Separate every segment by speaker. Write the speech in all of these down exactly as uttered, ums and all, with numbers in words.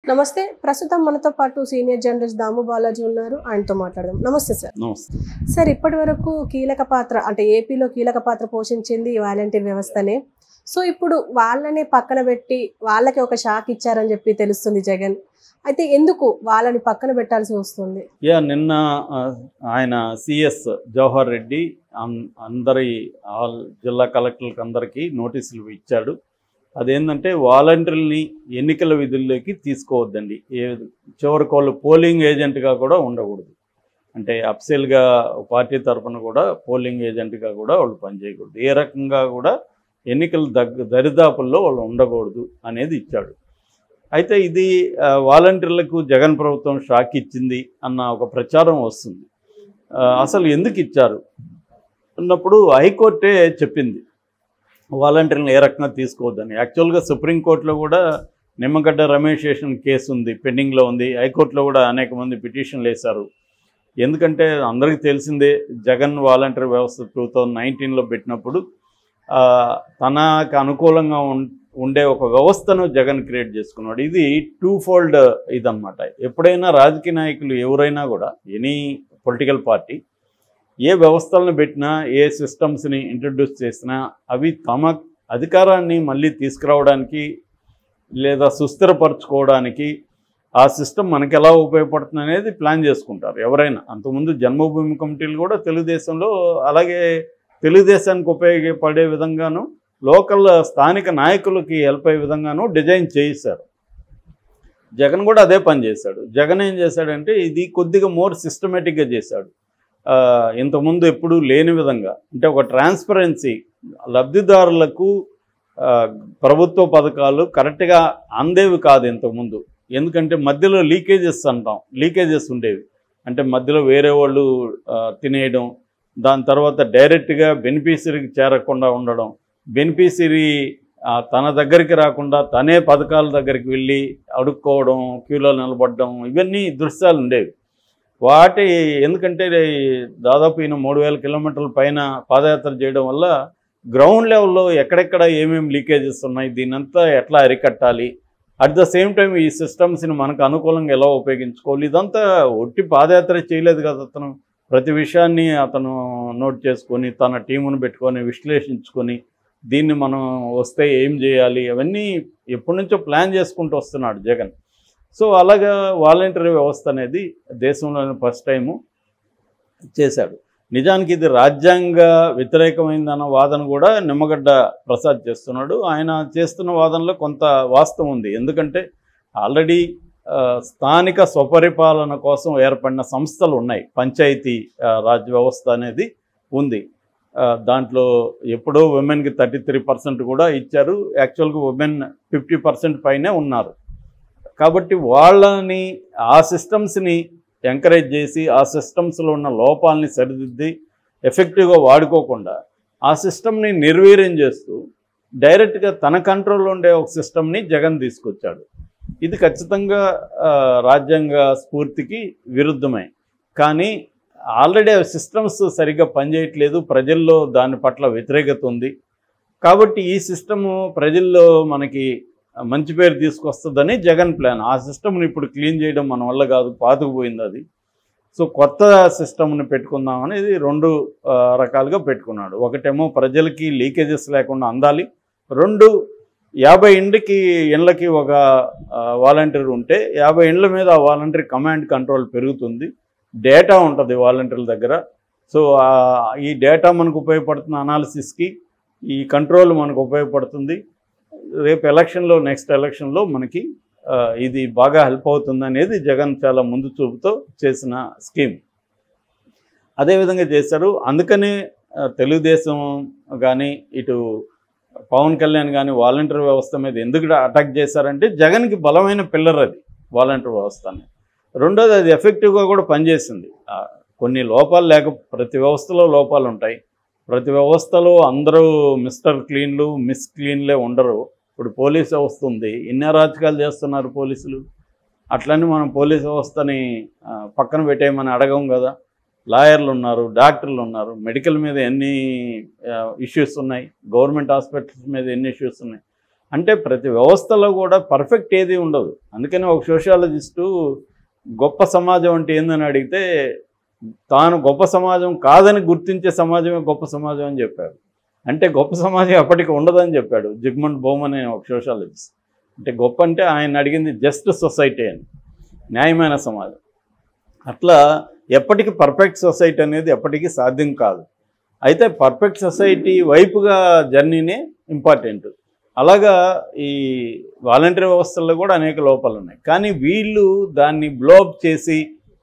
Speaker 1: నమస్తే. ప్రస్తుతం మనతో పాటు సీనియర్ జర్నలిస్ట్ దాము బాలాజీ ఉన్నారు. ఆయనతో మాట్లాడదాం. నమస్తే సార్.
Speaker 2: నమస్తే
Speaker 1: సార్, ఇప్పటి వరకు కీలక పాత్ర అంటే ఏపీలో కీలక పాత్ర పోషించింది ఈ వాలంటీర్ వ్యవస్థనే. సో ఇప్పుడు వాళ్ళనే పక్కన పెట్టి వాళ్ళకి ఒక షాక్ ఇచ్చారని చెప్పి తెలుస్తుంది జగన్. అయితే ఎందుకు వాళ్ళని పక్కన పెట్టాల్సి వస్తుంది?
Speaker 2: యా నిన్న ఆయన సిఎస్ జవహర్ రెడ్డి అందరి ఆల్ జిల్లా కలెక్టర్లకు అందరికీ నోటీసులు ఇచ్చాడు. అదేంటంటే వాలంటీర్ని ఎన్నికల విధుల్లోకి తీసుకోవద్దండి. ఏ చివరికి వాళ్ళు పోలింగ్ ఏజెంట్గా కూడా ఉండకూడదు. అంటే అఫ్సెల్గా పార్టీ తరఫున కూడా పోలింగ్ ఏజెంట్గా కూడా వాళ్ళు పనిచేయకూడదు. ఏ రకంగా కూడా ఎన్నికల దగ్గ దరిదాపుల్లో వాళ్ళు ఉండకూడదు అనేది ఇచ్చాడు. అయితే ఇది వాలంటీర్లకు జగన్ ప్రభుత్వం షాక్ ఇచ్చింది అన్న ఒక ప్రచారం వస్తుంది. అసలు ఎందుకు ఇచ్చారు అన్నప్పుడు హైకోర్టే చెప్పింది వాలంటీర్లను ఏ రకంగా తీసుకోవద్దని. యాక్చువల్గా సుప్రీంకోర్టులో కూడా నిమ్మగడ్డ రమేష్ చేసిన కేసు ఉంది, పెండింగ్లో ఉంది. హైకోర్టులో కూడా అనేక మంది పిటిషన్లు వేశారు. ఎందుకంటే అందరికీ తెలిసిందే, జగన్ వాలంటీర్ వ్యవస్థ టూ థౌజండ్ నైన్టీన్లో పెట్టినప్పుడు తనకు అనుకూలంగా ఉండే ఒక వ్యవస్థను జగన్ క్రియేట్ చేసుకున్నాడు. ఇది టూ ఫోల్డ్ ఇదన్నమాట. ఎప్పుడైనా రాజకీయ నాయకులు ఎవరైనా కూడా ఎనీ పొలిటికల్ పార్టీ ఏ వ్యవస్థలను పెట్టినా ఏ సిస్టమ్స్ని ఇంట్రడ్యూస్ చేసినా అవి తమ అధికారాన్ని మళ్ళీ తీసుకురావడానికి లేదా సుస్థిరపరచుకోవడానికి ఆ సిస్టమ్ మనకి ఎలా ఉపయోగపడుతుంది అనేది ప్లాన్ చేసుకుంటారు ఎవరైనా. అంతకుముందు జన్మభూమి కమిటీలు కూడా తెలుగుదేశంలో అలాగే తెలుగుదేశానికి ఉపయోగపడే విధంగాను లోకల్ స్థానిక నాయకులకి హెల్ప్ అయ్యే విధంగాను డిజైన్ చేయిస్తారు. జగన్ కూడా అదే పని చేశాడు. జగన్ ఏం చేశాడంటే ఇది కొద్దిగా మోర్ సిస్టమేటిక్గా చేశాడు. ఇంతకుముందు ఎప్పుడూ లేని విధంగా, అంటే ఒక ట్రాన్స్పరెన్సీ, లబ్ధిదారులకు ప్రభుత్వ పథకాలు కరెక్ట్గా అందేవి కాదు ఇంతకుముందు. ఎందుకంటే మధ్యలో లీకేజెస్ అంటాం, లీకేజెస్ ఉండేవి. అంటే మధ్యలో వేరే వాళ్ళు తినేయడం, దాని తర్వాత డైరెక్ట్గా బెనిఫిషరీకి చేరకుండా ఉండడం, బెనిఫిషరీ తన దగ్గరికి రాకుండా తనే పథకాల దగ్గరికి వెళ్ళి అడుక్కోవడం, క్యూలో నిలబడడం, ఇవన్నీ దృశ్యాలు ఉండేవి. వాటి ఎందుకంటే దాదాపు ఈయన మూడు వేల కిలోమీటర్ల పైన పాదయాత్ర చేయడం వల్ల గ్రౌండ్ లెవెల్లో ఎక్కడెక్కడ ఏమేమి లీకేజెస్ ఉన్నాయి, దీనంతా ఎట్లా అరికట్టాలి, అట్ ద సేమ్ టైం ఈ సిస్టమ్స్ని మనకు అనుకూలంగా ఎలా ఉపయోగించుకోవాలి, ఇదంతా ఒట్టి పాదయాత్ర చేయలేదు కదా. అతను ప్రతి విషయాన్ని అతను నోట్ చేసుకొని తన టీమును పెట్టుకొని విశ్లేషించుకొని దీన్ని మనం వస్తే ఏం చేయాలి అవన్నీ ఎప్పటి నుంచో ప్లాన్ చేసుకుంటూ వస్తున్నాడు జగన్. సో అలాగా వాలంటరీ వ్యవస్థ అనేది దేశంలోని ఫస్ట్ టైము చేశాడు. నిజానికి ఇది రాజ్యాంగ వ్యతిరేకమైందన్న వాదన కూడా నిమ్మగడ్డ ప్రసాద్ చేస్తున్నాడు. ఆయన చేస్తున్న వాదనలో కొంత వాస్తవం ఉంది. ఎందుకంటే ఆల్రెడీ స్థానిక స్వపరిపాలన కోసం ఏర్పడిన సంస్థలు ఉన్నాయి. పంచాయతీ రాజ్ వ్యవస్థ అనేది ఉంది. దాంట్లో ఎప్పుడో ఉమెన్కి థర్టీ త్రీ పర్సెంట్ కూడా ఇచ్చారు. యాక్చువల్గా ఉమెన్ ఫిఫ్టీ పర్సెంట్ పైనే ఉన్నారు. కాబట్టి వాళ్ళని ఆ సిస్టమ్స్ని ఎంకరేజ్ చేసి ఆ సిస్టమ్స్లో ఉన్న లోపాలని సరిదిద్ది ఎఫెక్టివ్గా వాడుకోకుండా ఆ సిస్టమ్ని నిర్వీర్యం చేస్తూ డైరెక్ట్గా తన కంట్రోల్లో ఉండే ఒక సిస్టమ్ని జగన్ తీసుకొచ్చాడు. ఇది ఖచ్చితంగా రాజ్యాంగ స్ఫూర్తికి విరుద్ధమే. కానీ ఆల్రెడీ సిస్టమ్స్ సరిగ్గా పనిచేయట్లేదు, ప్రజల్లో దాని పట్ల వ్యతిరేకత ఉంది. కాబట్టి ఈ సిస్టము ప్రజల్లో మనకి మంచి పేరు తీసుకొస్తుందని జగన్ ప్లాన్. ఆ సిస్టమ్ని ఇప్పుడు క్లీన్ చేయడం మన వల్ల కాదు, పాతుకుపోయింది అది. సో కొత్త సిస్టమ్ని పెట్టుకుందాం అనేది రెండు రకాలుగా పెట్టుకున్నాడు. ఒకటేమో ప్రజలకి లీకేజెస్ లేకుండా అందాలి. రెండు, యాభై ఇండ్లకి ఇండ్లకి ఒక వాలంటీర్ ఉంటే యాభై ఇండ్ల మీద ఆ వాలంటీర్ కమాండ్ కంట్రోల్ పెరుగుతుంది. డేటా ఉంటుంది వాలంటీర్ల దగ్గర. సో ఈ డేటా మనకు ఉపయోగపడుతున్న అనాలిసిస్కి, ఈ కంట్రోల్ మనకు ఉపయోగపడుతుంది. రేపు ఎలక్షన్లో నెక్స్ట్ ఎలక్షన్లో మనకి ఇది బాగా హెల్ప్ అవుతుంది అనేది జగన్ చాలా ముందు చూపుతో చేసిన స్కీమ్. అదేవిధంగా చేశారు. అందుకనే తెలుగుదేశం కానీ ఇటు పవన్ కళ్యాణ్ కానీ వాలంటీర్ వ్యవస్థ మీద ఎందుకు అటాక్ చేశారంటే జగన్కి బలమైన పిల్లర్ అది వాలంటీర్ వ్యవస్థ అని. రెండోది, అది ఎఫెక్టివ్గా కూడా పనిచేసింది. కొన్ని లోపాలు లేక ప్రతి వ్యవస్థలో లోపాలు ఉంటాయి. ప్రతి వ్యవస్థలో అందరూ మిస్టర్ క్లీన్లు మిస్ క్లీన్లే ఉండరు. ఇప్పుడు పోలీస్ వ్యవస్థ ఉంది, ఇన్ని అరాచకాలు చేస్తున్నారు పోలీసులు. అట్లని మనం పోలీస్ వ్యవస్థని పక్కన పెట్టేయమని అడగం కదా. లాయర్లు ఉన్నారు, డాక్టర్లు ఉన్నారు, మెడికల్ మీద ఎన్ని ఇష్యూస్ ఉన్నాయి, గవర్నమెంట్ హాస్పిటల్స్ మీద ఎన్ని ఇష్యూస్ ఉన్నాయి. అంటే ప్రతి వ్యవస్థలో కూడా పర్ఫెక్ట్ ఏది ఉండదు. అందుకని ఒక సోషియాలజిస్టు గొప్ప సమాజం అంటే ఏందని అడిగితే తాను గొప్ప సమాజం కాదని గుర్తించే సమాజమే గొప్ప సమాజం అని చెప్పాడు. అంటే గొప్ప సమాజం ఎప్పటికీ ఉండదని చెప్పాడు జిగ్మంట్ బౌమన్ అనే ఒక సోషాలజిస్ట్. అంటే గొప్ప అంటే ఆయన అడిగింది జస్ట్ సొసైటీ అని, న్యాయమైన సమాజం. అట్లా ఎప్పటికీ పర్ఫెక్ట్ సొసైటీ అనేది ఎప్పటికీ సాధ్యం కాదు. అయితే పర్ఫెక్ట్ సొసైటీ వైపుగా జర్నీనే ఇంపార్టెంట్. అలాగా ఈ వాలంటరీ వ్యవస్థల్లో కూడా అనేక లోపాలు ఉన్నాయి. కానీ వీళ్ళు దాన్ని బ్లోఅప్ చేసి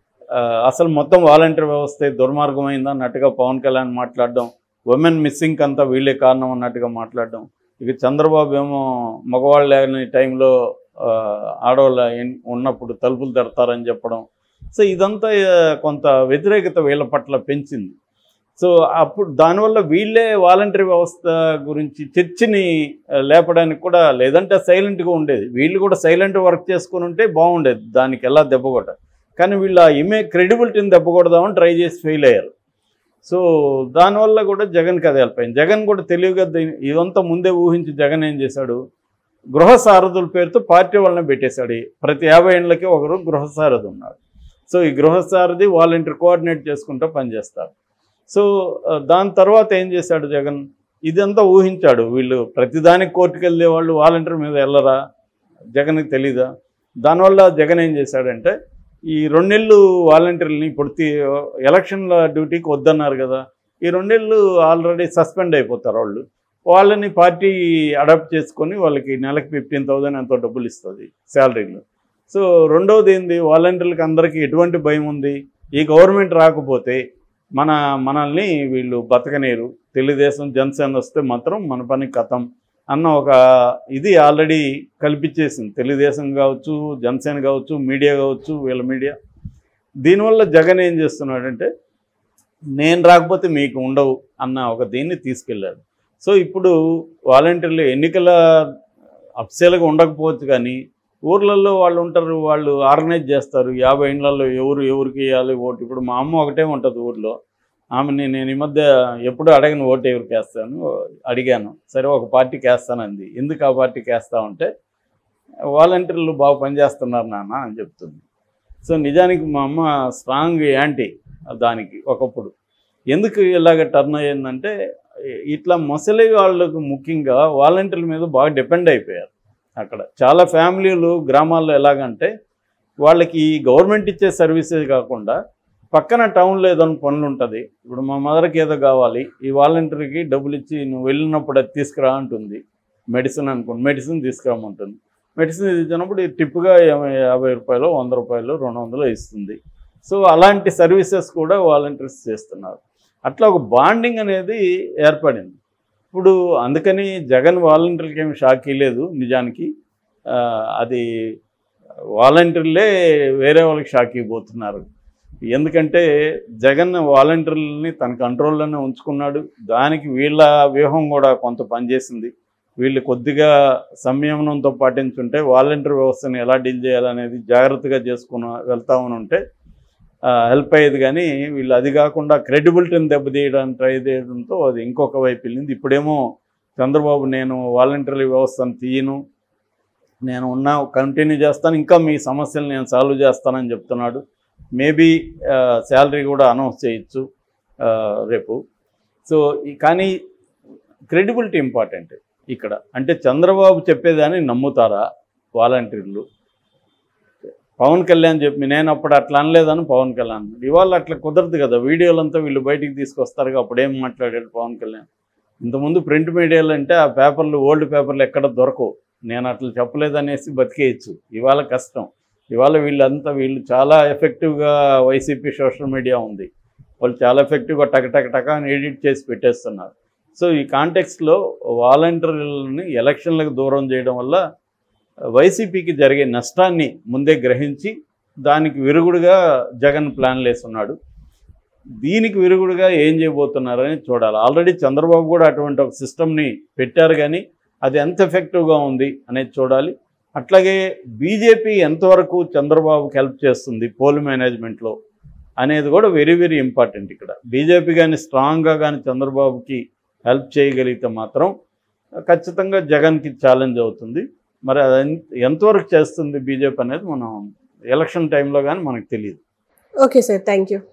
Speaker 2: అసలు మొత్తం వాలంటరీ వ్యవస్థ దుర్మార్గమైంది అన్నట్టుగా పవన్ కళ్యాణ్ మాట్లాడడం, ఉమెన్ మిస్సింగ్ అంతా వీళ్ళే కారణం అన్నట్టుగా మాట్లాడడం, ఇక చంద్రబాబు ఏమో మగవాళ్ళు లేని టైంలో ఆడవాళ్ళ ఉన్నప్పుడు తలుపులు తెరతారని చెప్పడం. సో ఇదంతా కొంత వ్యతిరేకత వీళ్ళ పట్ల పెంచింది. సో అప్పుడు దానివల్ల వీళ్ళే వాలంటరీ వ్యవస్థ గురించి చర్చని లేపడానికి కూడా, లేదంటే సైలెంట్గా ఉండేది. వీళ్ళు కూడా సైలెంట్ వర్క్ చేసుకుని ఉంటే బాగుండేది, దానికి ఎలా దెబ్బకొట్ట. కానీ వీళ్ళు ఆ ఇమేజ్ క్రెడిబిలిటీని దెబ్బకొడదామని ట్రై చేసి ఫెయిల్ అయ్యారు. సో దానివల్ల కూడా జగన్కి అది హెల్ప్ అయింది. జగన్ కూడా తెలివిగా ఇదంతా ముందే ఊహించి జగన్ ఏం చేశాడు, గృహ సారథుల పేరుతో పార్టీ వాళ్ళని పెట్టేశాడు. ప్రతి యాభై ఏళ్ళకి ఒకరు గృహ సారథి ఉన్నాడు. సో ఈ గృహ సారథి వాలంటీర్ కోఆర్డినేట్ చేసుకుంటూ పనిచేస్తారు. సో దాని తర్వాత ఏం చేశాడు జగన్, ఇదంతా ఊహించాడు. వీళ్ళు ప్రతిదానికి కోర్టుకు వెళ్ళే వాళ్ళు వాలంటీర్ మీద వెళ్ళరా, జగన్కి తెలీదా? దానివల్ల జగన్ ఏం చేశాడంటే ఈ రెండేళ్ళు వాలంటీర్లని ఇప్పుడు ఎలక్షన్ల డ్యూటీకి వద్దన్నారు కదా, ఈ రెండేళ్ళు ఆల్రెడీ సస్పెండ్ అయిపోతారు వాళ్ళు. వాళ్ళని పార్టీ అడాప్ట్ చేసుకొని వాళ్ళకి నెలకి ఫిఫ్టీన్ థౌజండ్ ఎంతో డబ్బులు ఇస్తుంది శాలరీలు. సో రెండవది ఏంది, వాలంటీర్లకు అందరికీ ఎటువంటి భయం ఉంది, ఈ గవర్నమెంట్ రాకపోతే మన మనల్ని వీళ్ళు బతకనేరు, తెలుగుదేశం జనసేన వస్తే మాత్రం మన పని కథం అన్న ఒక ఇది ఆల్రెడీ కల్పించేసింది తెలుగుదేశం కావచ్చు, జనసేన కావచ్చు, మీడియా కావచ్చు, వీళ్ళ మీడియా. దీనివల్ల జగన్ ఏం చేస్తున్నాడంటే నేను రాకపోతే మీకు ఉండవు అన్న ఒక దీన్ని తీసుకెళ్ళాడు. సో ఇప్పుడు వాలంటీర్లు ఎన్నికల అఫ్సీలుగా ఉండకపోవచ్చు కానీ ఊర్లలో వాళ్ళు ఉంటారు, వాళ్ళు ఆర్గనైజ్ చేస్తారు. యాభై ఇండ్లలో ఎవరు ఎవరికి వేయాలి ఓటు. ఇప్పుడు మా అమ్మ ఒకటే ఉంటుంది ఊర్లో, ఆమెని నేను ఈ మధ్య ఎప్పుడు అడగను ఓటు ఎవరికి వేస్తాను, అడిగాను. సరే ఒక పార్టీకి వేస్తానంది. ఎందుకు ఆ పార్టీకి వేస్తామంటే వాలంటీర్లు బాగా పనిచేస్తున్నారు నాన్న అని చెప్తుంది. సో నిజానికి మా అమ్మ స్ట్రాంగ్ యాంటీ దానికి ఒకప్పుడు. ఎందుకు ఇలాగ టర్న్ అయ్యిందంటే ఇట్లా ముసలి వాళ్ళకు ముఖ్యంగా వాలంటీర్ల మీద బాగా డిపెండ్ అయిపోయారు. అక్కడ చాలా ఫ్యామిలీలు గ్రామాల్లో ఎలాగంటే వాళ్ళకి గవర్నమెంట్ ఇచ్చే సర్వీసెస్ కాకుండా పక్కన టౌన్లో ఏదైనా పనులు ఉంటుంది. ఇప్పుడు మా మదర్కి ఏదో కావాలి, ఈ వాలంటీర్కి డబ్బులు ఇచ్చి నువ్వు వెళ్ళినప్పుడు అది తీసుకురా అంటుంది. మెడిసిన్ అనుకోండి, మెడిసిన్ తీసుకురామంటుంది. మెడిసిన్ ఇచ్చినప్పుడు టిప్గా యాభై రూపాయలు వంద రూపాయలు రెండు వందలు ఇస్తుంది. సో అలాంటి సర్వీసెస్ కూడా వాలంటీర్స్ చేస్తున్నారు. అట్లా ఒక బాండింగ్ అనేది ఏర్పడింది. ఇప్పుడు అందుకని జగన్ వాలంటీర్లకి ఏమి షాక్ ఇవ్వలేదు. నిజానికి అది వాలంటీర్లే వేరే వాళ్ళకి షాక్ ఇవ్వబోతున్నారు. ఎందుకంటే జగన్ వాలంటీర్లని తన కంట్రోల్లోనే ఉంచుకున్నాడు. దానికి వీళ్ళ వ్యూహం కూడా కొంత పనిచేసింది. వీళ్ళు కొద్దిగా సంయమనంతో పాటించుంటే వాలంటీర్ వ్యవస్థను ఎలా డీల్ చేయాలనేది జాగ్రత్తగా చేసుకుని వెళ్తామని ఉంటే హెల్ప్ అయ్యేది. కానీ వీళ్ళు అది కాకుండా క్రెడిబిలిటీని దెబ్బతీయడానికి ట్రై చేయడంతో అది ఇంకొక వైపు వెళ్ళింది. ఇప్పుడేమో చంద్రబాబు నేను వాలంటీర్ వ్యవస్థను తీయను, నేను ఉన్నా కంటిన్యూ చేస్తాను, ఇంకా మీ సమస్యలు నేను సాల్వ్ చేస్తానని చెప్తున్నాడు. మేబీ శాలరీ కూడా అనౌన్స్ చేయొచ్చు రేపు. సో కానీ క్రెడిబిలిటీ ఇంపార్టెంట్ ఇక్కడ. అంటే చంద్రబాబు చెప్పేదాన్ని నమ్ముతారా వాలంటీర్లు? పవన్ కళ్యాణ్ చెప్పి నేను అప్పుడు అట్లా అనలేదని పవన్ కళ్యాణ్. ఇవాళ అట్లా కుదరదు కదా, వీడియోలంతా వీళ్ళు బయటికి తీసుకొస్తారు. అప్పుడేం మాట్లాడాడు పవన్ కళ్యాణ్? ఇంతకుముందు ప్రింట్ మీడియాలు అంటే ఆ పేపర్లు ఓల్డ్ పేపర్లు ఎక్కడ దొరకవు, నేను అట్లా చెప్పలేదనేసి బతికేయచ్చు. ఇవాళ కష్టం. ఇవాళ వీళ్ళంతా వీళ్ళు చాలా ఎఫెక్టివ్గా వైసీపీ సోషల్ మీడియా ఉంది, వాళ్ళు చాలా ఎఫెక్టివ్గా టక టక టక అని ఎడిట్ చేసి పెట్టేస్తున్నారు. సో ఈ కాంటెక్స్లో వాలంటీర్లని ఎలక్షన్లకు దూరం చేయడం వల్ల వైసీపీకి జరిగే నష్టాన్ని ముందే గ్రహించి దానికి విరుగుడుగా జగన్ ప్లాన్లు వేస్తున్నాడు. దీనికి విరుగుడుగా ఏం చేయబోతున్నారని చూడాలి. ఆల్రెడీ చంద్రబాబు కూడా అటువంటి ఒక సిస్టమ్ని పెట్టారు, కానీ అది ఎంత ఎఫెక్టివ్గా ఉంది అనేది చూడాలి. అట్లాగే బీజేపీ ఎంతవరకు చంద్రబాబుకి హెల్ప్ చేస్తుంది పోల్ మేనేజ్మెంట్లో అనేది కూడా వెరీ వెరీ ఇంపార్టెంట్. ఇక్కడ బీజేపీ కానీ స్ట్రాంగ్గా కానీ చంద్రబాబుకి హెల్ప్ చేయగలిగితే మాత్రం ఖచ్చితంగా జగన్కి ఛాలెంజ్ అవుతుంది. మరి అది ఎంతవరకు చేస్తుంది బీజేపీ అనేది మనం ఎలక్షన్ టైంలో కానీ మనకు తెలియదు.
Speaker 1: Okay sir, thank you.